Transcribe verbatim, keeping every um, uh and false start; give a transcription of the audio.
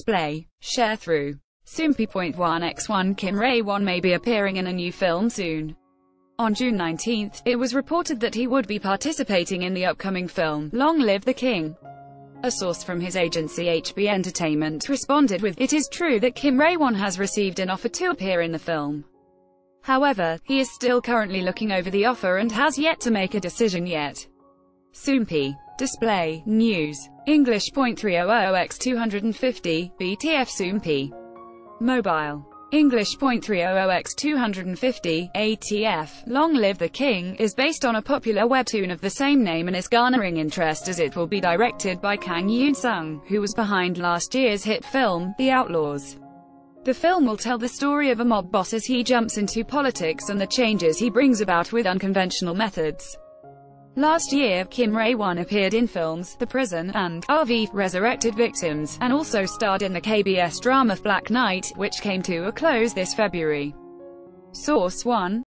display. Sharethrough. Soompi point one by one Kim Rae Won may be appearing in a new film soon. On June nineteenth, it was reported that he would be participating in the upcoming film, Long Live the King. A source from his agency H B Entertainment responded with, "It is true that Kim Rae Won has received an offer to appear in the film. However, he is still currently looking over the offer and has yet to make a decision yet." Soompi. Display. News. English point three hundred by two fifty, B T F Soompi. Mobile. English point three hundred by two fifty, A T F. Long Live the King is based on a popular webtoon of the same name and is garnering interest as it will be directed by Kang Yoon-sung, who was behind last year's hit film, The Outlaws. The film will tell the story of a mob boss as he jumps into politics and the changes he brings about with unconventional methods. Last year, Kim Rae Won appeared in films The Prison and R V Resurrected Victims, and also starred in the K B S drama Black Knight, which came to a close this February. Source one.